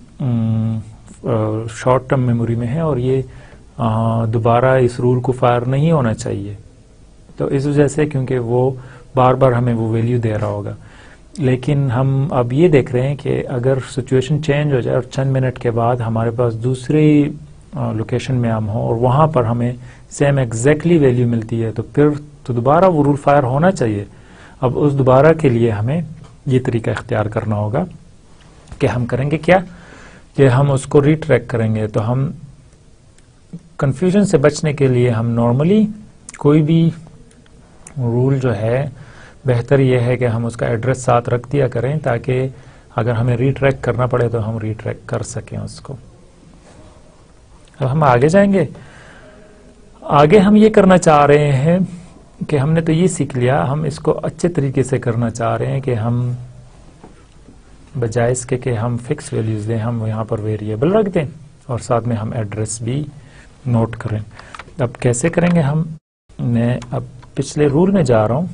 شارٹ ٹرم میموری میں ہے اور یہ دوبارہ اس رول کو فائر نہیں ہونا چاہیے. تو اس وجہ سے, کیونکہ وہ بار بار ہمیں وہ ویلیو دے رہا ہوگا. لیکن ہم اب یہ دیکھ رہے ہیں کہ اگر سچویشن چینج ہو جائے اور چند منٹ کے بعد ہمارے پاس دوسری لوکیشن میں ہم ہوں اور وہاں پر ہمیں سیم ایگزیکٹلی ویلیو ملتی ہے, تو پھر تو دوبارہ وہ رول فائر ہونا چاہیے. اب اس دوبارہ کے لیے ہمیں یہ طریقہ اختیار کرنا ہوگا کہ ہم کریں گے کیا کہ ہم اس کو ریٹریک کریں گے. تو ہم کنفیوژن سے بچنے کے لیے ہم نارملی کوئی بھی رول جو ہے, بہتر یہ ہے کہ ہم اس کا ایڈریس ساتھ رکھ دیا کریں تاکہ اگر ہمیں ریٹریک کرنا پڑے تو ہم ریٹریک کر سکیں اس کو. اب ہم آگے جائیں گے. آگے ہم یہ کرنا چاہ رہے ہیں کہ ہم نے تو یہ سیکھ لیا, ہم اس کو اچھے طریقے سے کرنا چاہ رہے ہیں کہ ہم بجائے اس کے کہ ہم فکس ویلیوز دیں, ہم یہاں پر ویریبل رکھ دیں اور ساتھ میں ہم ایڈریس بھی نوٹ کریں. اب کیسے کریں گے ہم؟ میں اب پچھلے رول میں جا رہا ہوں.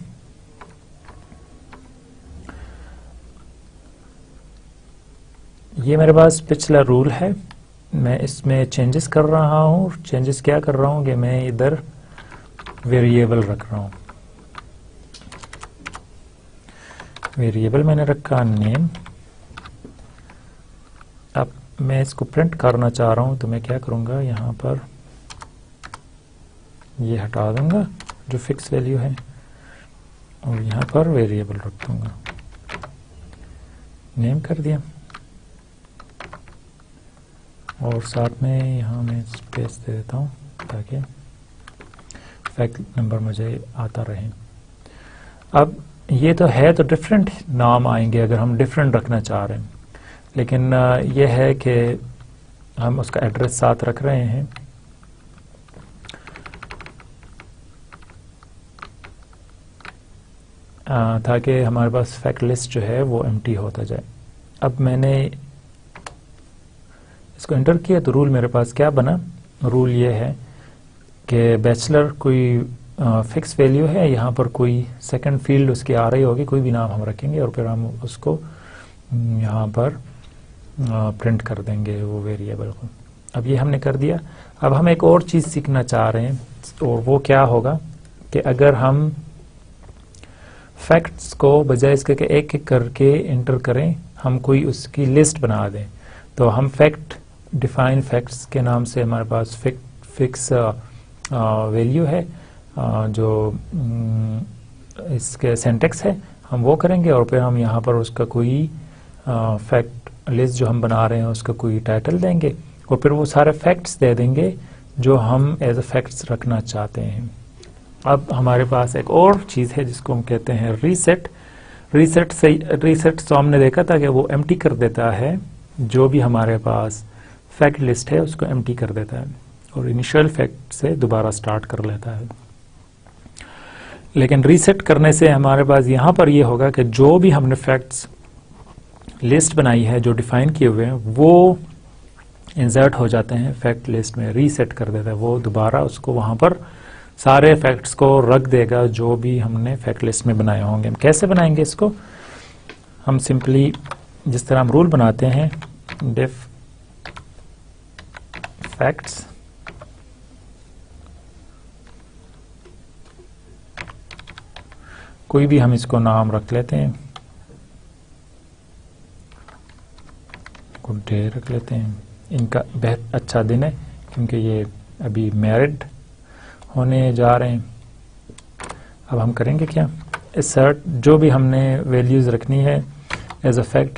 یہ میرے پاس پچھلا رول ہے, میں اس میں چینجز کر رہا ہوں. چینجز کیا کر رہا ہوں کہ میں ادھر ویریبل رکھ رہا ہوں. ویریبل میں نے رکھا نیم. اب میں اس کو پرنٹ کرنا چاہ رہا ہوں, تو میں کیا کروں گا, یہاں پر یہ ہٹا دوں گا جو فکس ویلیو ہے اور یہاں پر ویریبل رکھ دوں گا. نیم کر دیا اور ساتھ میں یہاں میں اسپیس دے دیتا ہوں تاکہ فیکٹ نمبر مجھے آتا رہے. اب یہ تو ہے تو ڈفرینٹ نام آئیں گے اگر ہم ڈفرینٹ رکھنا چاہ رہے ہیں, لیکن یہ ہے کہ ہم اس کا ایڈریس ساتھ رکھ رہے ہیں. تاکہ ہمارے پاس فیکٹ لسٹ جو ہے وہ ایمٹی ہوتا جائے. اب میں نے اس کو انٹر کیا تو رول میرے پاس کیا بنا, رول یہ ہے کہ بیچلر کوئی فکس ویلیو ہے, یہاں پر کوئی سیکنڈ فیلڈ اس کی آ رہی ہوگی, کوئی بھی نام ہم رکھیں گے اور پھر ہم اس کو یہاں پر پرنٹ کر دیں گے وہ ویریبل کو. اب یہ ہم نے کر دیا. اب ہم ایک اور چیز سیکھنا چاہ رہے ہیں, اور وہ کیا ہوگا کہ اگر ہم فیکٹس کو بجائے اس کے کہ ایک ایک کر کے انٹر کریں, ہم کوئی اس کی لسٹ بنا دیں. تو ہم فیکٹ ڈیفائن فیکٹس کے نام سے ہمارے پاس فکس ویلیو ہے جو اس کے سینٹیکس ہے, ہم وہ کریں گے اور پھر ہم یہاں پر اس کا کوئی فیکٹ لسٹ جو ہم بنا رہے ہیں اس کا کوئی ٹائٹل دیں گے اور پھر وہ سارے فیکٹس دے دیں گے جو ہم ایز اے فیکٹس رکھنا چاہتے ہیں. اب ہمارے پاس ایک اور چیز ہے جس کو ہم کہتے ہیں ریسیٹ. ریسیٹ تو ہم نے دیکھا تھا کہ وہ ایمٹی کر دیتا ہے, جو بھی ہمارے پاس فیکٹ لسٹ ہے اس کو ایمٹی کر دیتا ہے اور انیشیل فیکٹ سے دوبارہ سٹارٹ کر لیتا ہے. لیکن ریسیٹ کرنے سے ہمارے پاس یہاں پر یہ ہوگا کہ جو بھی ہم نے فیکٹس لسٹ بنائی ہے جو ڈیفائن کیے ہوئے ہیں وہ انسرٹ ہو جاتے ہیں فیکٹ لسٹ میں, ریسیٹ کر دیتا ہے, وہ دوبارہ اس کو وہاں پر سارے فیکٹس کو رکھ دے گا جو بھی ہم نے فیکٹ لسٹ میں بنائے ہوں گے. ہم کیسے بنائیں گے اس کو؟ ہم سمپلی جس طرح ہم رول بناتے ہیں ڈیف فیکٹس کوئی بھی ہم اس کو نام رکھ لیتے ہیں, گڈ ڈے رکھ لیتے ہیں. ان کا بہت اچھا دن ہے کیونکہ یہ ابھی میرڈ ہونے جا رہے ہیں. اب ہم کریں گے کیا, اسرٹ جو بھی ہم نے ویلیوز رکھنی ہے ایز اے فیکٹ,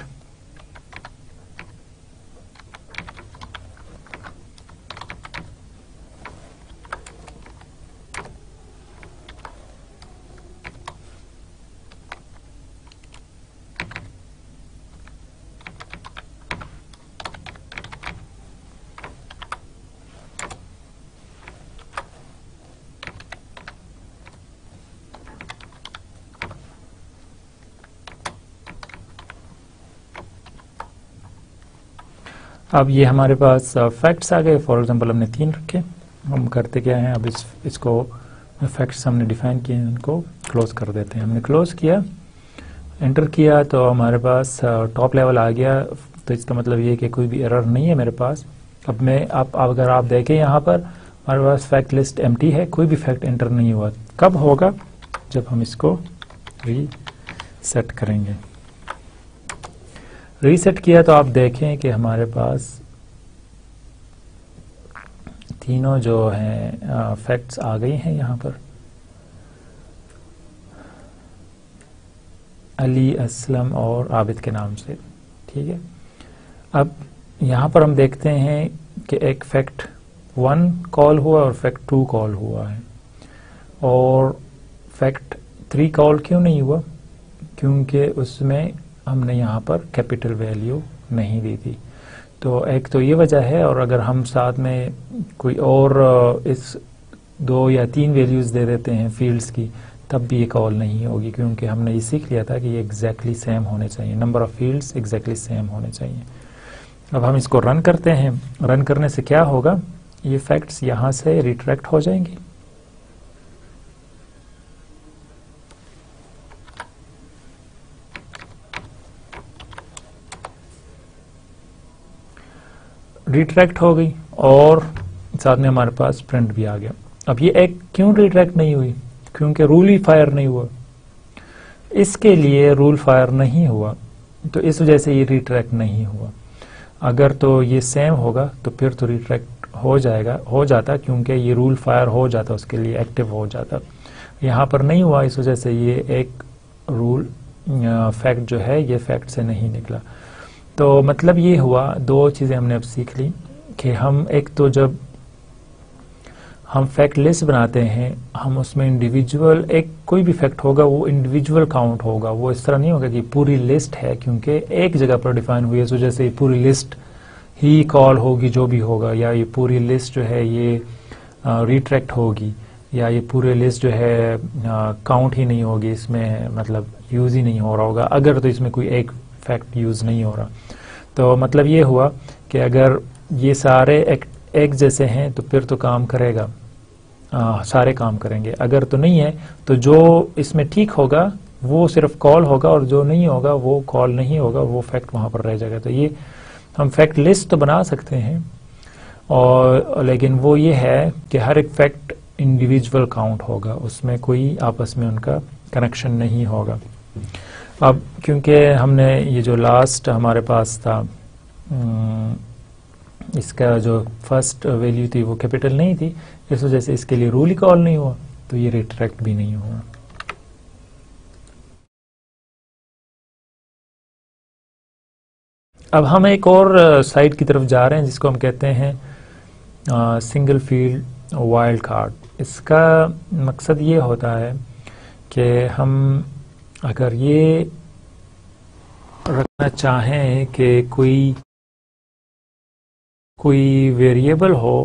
اب یہ ہمارے پاس فیکٹس آ گئے. فار ایگزامپل ہم نے 3 رکھے. ہم کرتے کیا ہیں, اب اس کو فیکٹس ہم نے ڈیفائن کیے ہیں, ان کو کلوز کر دیتے ہیں. ہم نے کلوز کیا, انٹر کیا تو ہمارے پاس ٹاپ لیول آ گیا. تو اس کا مطلب یہ کہ کوئی بھی ایرر نہیں ہے میرے پاس. اب اگر آپ دیکھیں یہاں پر ہمارے پاس فیکٹ لسٹ ایمٹی ہے, کوئی بھی فیکٹ انٹر نہیں ہوا. کب ہوگا؟ جب ہم اس کو ری سیٹ کریں گے. ریسیٹ کیا تو آپ دیکھیں کہ ہمارے پاس تینوں جو ہیں فیکٹس آ گئی ہیں یہاں پر, علی, اسلم اور عابد کے نام سے. ٹھیک ہے, اب یہاں پر ہم دیکھتے ہیں کہ ایک فیکٹ 1 کال ہوا اور فیکٹ 2 کال ہوا ہے, اور فیکٹ 3 کال کیوں نہیں ہوا؟ کیونکہ اس میں ہم نے یہاں پر کیپٹل ویلیو نہیں دی تھی. تو ایک تو یہ وجہ ہے, اور اگر ہم ساتھ میں کوئی اور اس 2 یا 3 ویلیوز دے دیتے ہیں فیلڈز کی, تب بھی یہ کال نہیں ہوگی, کیونکہ ہم نے یہ سیکھ لیا تھا کہ یہ ایگزیکٹلی سیم ہونے چاہیے, number of fields exactly same ہونے چاہیے. اب ہم اس کو رن کرتے ہیں. رن کرنے سے کیا ہوگا, یہ فیکٹس یہاں سے ریٹریکٹ ہو جائیں گی. ریٹریکٹ ہو گئی اور ساتھ میں ہمارے پاس پرنٹ بھی آ گیا. اب یہ ایک کیوں ریٹریکٹ نہیں ہوئی؟ کیونکہ رول ہی فائر نہیں ہوا. اس کے لیے رول فائر نہیں ہوا تو اس وجہ سے یہ ریٹریکٹ نہیں ہوا. اگر تو یہ سیم ہوگا تو پھر تو ریٹریکٹ ہو جاتا, کیونکہ یہ رول فائر ہو جاتا, اس کے لیے ایکٹیو ہو جاتا. یہاں پر نہیں ہوا, اس وجہ سے یہ ایک رول فیکٹ جو ہے یہ فیکٹ سے نہیں نکلا. تو مطلب یہ ہوا, 2 چیزیں ہم نے اب سیکھ لی کہ ہم ایک تو جب ہم فیکٹ لسٹ بناتے ہیں, ہم اس میں انڈیویجول ایک کوئی بھی فیکٹ ہوگا وہ انڈیویجول کاؤنٹ ہوگا. وہ اس طرح نہیں ہوگا کہ پوری لسٹ ہے, کیونکہ ایک جگہ پر ڈیفائن ہوئی ہے, اس وجہ سے پوری لسٹ ہی کال ہوگی جو بھی ہوگا, یا یہ پوری لسٹ جو ہے یہ ریٹریکٹ ہوگی, یا یہ پورے لسٹ جو ہے کاؤنٹ ہی نہیں ہوگی, اس میں مطلب یوز ہی نہیں ہو رہا ہوگا اگر تو اس میں کوئی ایک فیکٹ یوز نہیں ہو رہا. تو مطلب یہ ہوا کہ اگر یہ سارے ایک جیسے ہیں تو پھر تو کام کرے گا, سارے کام کریں گے. اگر تو نہیں ہے تو جو اس میں ٹھیک ہوگا وہ صرف کال ہوگا, اور جو نہیں ہوگا وہ کال نہیں ہوگا, وہ فیکٹ وہاں پر رہ جائے گا. تو یہ ہم فیکٹ لسٹ تو بنا سکتے ہیں, اور لیکن وہ یہ ہے کہ ہر ایک فیکٹ انڈیویجول کاؤنٹ ہوگا, اس میں کوئی آپس میں ان کا کنیکشن نہیں ہوگا. اب کیونکہ ہم نے یہ جو لاسٹ ہمارے پاس تھا, اس کا جو فرسٹ ویلیو تھی وہ کیپٹل نہیں تھی, اس وجہ سے اس کے لیے رول ہی کال نہیں ہوا, تو یہ ریٹریکٹ بھی نہیں ہوا. اب ہم ایک اور سائٹ کی طرف جا رہے ہیں جس کو ہم کہتے ہیں سنگل فیلڈ وائلڈ کارڈ. اس کا مقصد یہ ہوتا ہے کہ ہم اگر یہ رکھنا چاہیں کہ کوئی ویریبل ہو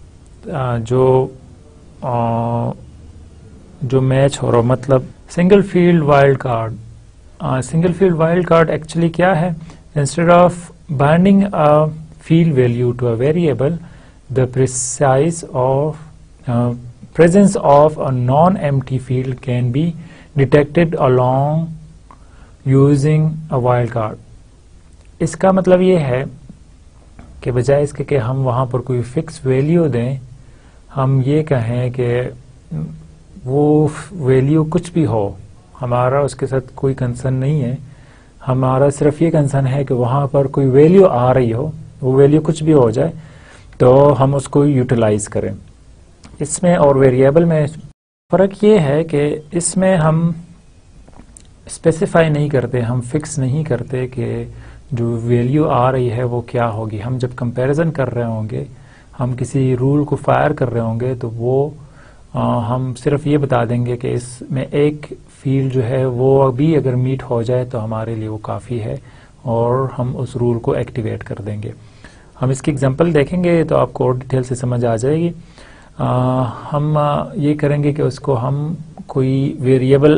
جو میچ ہو رہا, مطلب single field wild card. Single field wild card actually کیا ہے, instead of binding field value to a variable, the precise of presence of a non-empty field can be detected along using a wildcard. اس کا مطلب یہ ہے کہ بجائے اس کے کہ ہم وہاں پر کوئی فکس ویلیو دیں، ہم یہ کہیں کہ وہ ویلیو کچھ بھی ہو، ہمارا اس کے ساتھ کوئی کنسرن نہیں ہے، ہمارا صرف یہ کنسرن ہے کہ وہاں پر کوئی ویلیو آ رہی ہو، وہ ویلیو کچھ بھی ہو جائے تو ہم اس کو یوٹیلائز کریں. اس میں اور ویریبل میں فرق یہ ہے کہ اس میں ہم اسپیسیفائی نہیں کرتے، ہم فکس نہیں کرتے کہ جو ویلیو آ رہی ہے وہ کیا ہوگی. ہم جب کمپیریزن کر رہے ہوں گے، ہم کسی رول کو فائر کر رہے ہوں گے تو وہ ہم صرف یہ بتا دیں گے کہ اس میں ایک فیلڈ جو ہے وہ بھی اگر میٹ ہو جائے تو ہمارے لیے وہ کافی ہے اور ہم اس رول کو ایکٹیویٹ کر دیں گے. ہم اس کی ایگزامپل دیکھیں گے تو آپ کو اور ڈیٹیل سے سمجھ آ جائے گی. ہم یہ کریں گے کہ اس کو ہم کوئی ویریبل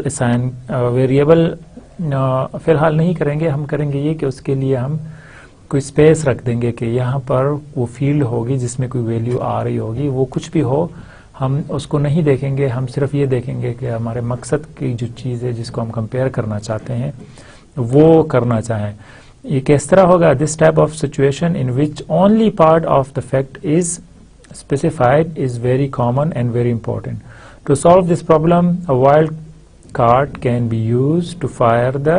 فی الحال نہیں کریں گے، ہم کریں گے یہ کہ اس کے لیے ہم کوئی اسپیس رکھ دیں گے کہ یہاں پر وہ فیلڈ ہوگی جس میں کوئی ویلیو آ رہی ہوگی، وہ کچھ بھی ہو ہم اس کو نہیں دیکھیں گے، ہم صرف یہ دیکھیں گے کہ ہمارے مقصد کی جو چیز ہے جس کو ہم کمپیئر کرنا چاہتے ہیں وہ کرنا چاہیں. یہ کس طرح ہوگا؟ This type of situation in which only part of the fact is specified is very common and very important. To solve this problem, a wild card can be used to fire the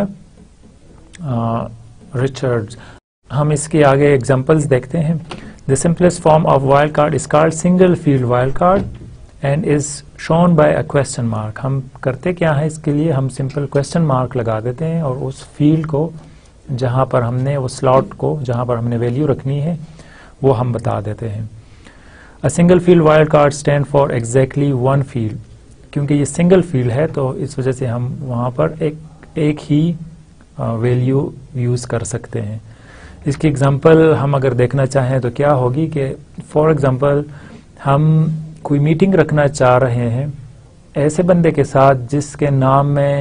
Richards. ہم اس کی آگے examples دیکھتے ہیں. The simplest form of wild card is called single field wild card and is shown by a question mark. ہم کرتے کیا ہے اس کے لیے؟ ہم سمپل question mark لگا دیتے ہیں اور اس فیلڈ کو جہاں پر ہم نے وہ سلاٹ کو جہاں پر ہم نے ویلیو رکھنی ہے وہ ہم بتا دیتے ہیں. A single field wildcard stand for exactly one field. کیونکہ یہ سنگل فیلڈ ہے تو اس وجہ سے ہم وہاں پر ایک ہی ویلیو یوز کر سکتے ہیں. اس کی ایگزامپل ہم اگر دیکھنا چاہیں تو کیا ہوگی کہ فار ایگزامپل ہم کوئی میٹنگ رکھنا چاہ رہے ہیں ایسے بندے کے ساتھ جس کے نام میں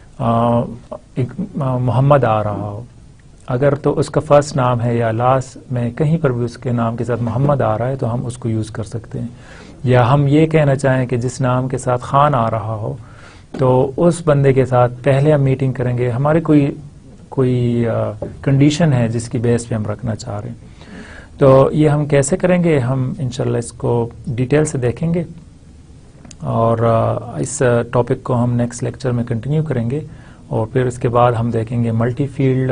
محمد آ رہا ہو. اگر تو اس کا فرسٹ نام ہے یا لاسٹ میں کہیں پر بھی اس کے نام کے ساتھ محمد آ رہا ہے تو ہم اس کو یوز کر سکتے ہیں. یا ہم یہ کہنا چاہیں کہ جس نام کے ساتھ خان آ رہا ہو تو اس بندے کے ساتھ پہلے ہم میٹنگ کریں گے. ہمارے کوئی کنڈیشن ہے جس کی بیس پہ ہم رکھنا چاہ رہے ہیں تو یہ ہم کیسے کریں گے؟ ہم انشاءاللہ اس کو ڈیٹیل سے دیکھیں گے اور اس ٹاپک کو ہم نیکسٹ لیکچر میں کنٹینیو کریں گے. اور پھر اس کے بعد ہم دیکھیں گے ملٹی فیلڈ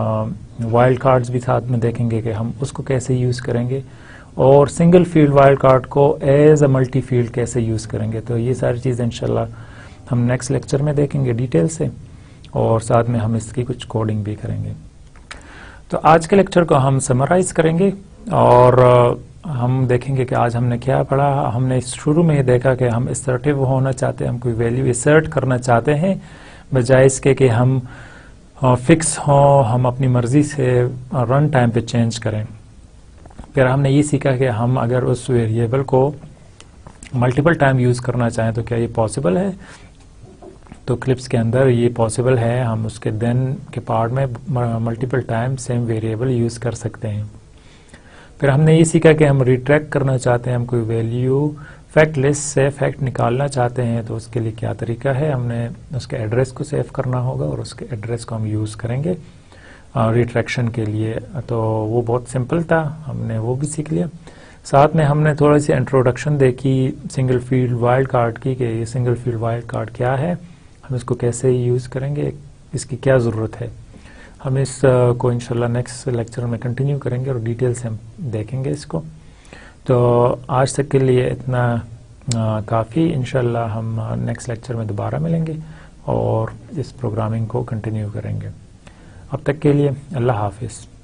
وائلڈ کارڈز بھی ساتھ میں دیکھیں گے کہ ہم اس کو کیسے یوز کریں گے اور سنگل فیلڈ وائلڈ کارڈ کو ایز اے ملٹی فیلڈ کیسے یوز کریں گے. تو یہ ساری چیزیں انشاءاللہ ہم نیکسٹ لیکچر میں دیکھیں گے ڈیٹیل سے اور ساتھ میں ہم اس کی کچھ کوڈنگ بھی کریں گے. تو آج کے لیکچر کو ہم سمرائز کریں گے اور ہم دیکھیں گے کہ آج ہم نے کیا پڑھا. ہم نے شروع میں یہ دیکھا کہ ہم اسرٹیو ہونا چاہتے ہیں، ہم کوئی ویلیو اسرٹ کرنا چاہتے ہیں بجائے اس کے کہ ہم فکس ہوں، ہم اپنی مرضی سے رن ٹائم پہ چینج کریں. پھر ہم نے یہ سیکھا کہ ہم اگر اس ویریبل کو ملٹیپل ٹائم یوز کرنا چاہیں تو کیا یہ پاسبل ہے؟ تو کلپس کے اندر یہ پاسبل ہے، ہم اس کے دین کے پارٹ میں multiple time same variable use کر سکتے ہیں. پھر ہم نے یہ سیکھا کہ ہم ریٹریکٹ کرنا چاہتے ہیں، ہم کوئی ویلیو فیکٹ لسٹ سے فیکٹ نکالنا چاہتے ہیں تو اس کے لیے کیا طریقہ ہے؟ ہم نے اس کے ایڈریس کو سیو کرنا ہوگا اور اس کے ایڈریس کو ہم یوز کریں گے ریٹریکشن کے لیے. تو وہ بہت سمپل تھا، ہم نے وہ بھی سیکھ لیا. ساتھ میں ہم نے تھوڑی سی انٹروڈکشن دیکھی سنگل فیلڈ وائلڈ کارڈ کی کہ یہ سنگل فیلڈ وائلڈ کارڈ کیا ہے، ہم اس کو کیسے یوز کریں گے، اس کی کیا ضرورت ہے. ہم اس کو انشاءاللہ نیکسٹ لیکچر میں کنٹینیو کریں گے اور ڈیٹیل سے ہم دیکھیں گے اس کو. تو آج تک کے لیے اتنا کافی. انشاءاللہ ہم نیکسٹ لیکچر میں دوبارہ ملیں گے اور اس پروگرامنگ کو کنٹینیو کریں گے. اب تک کے لیے اللہ حافظ.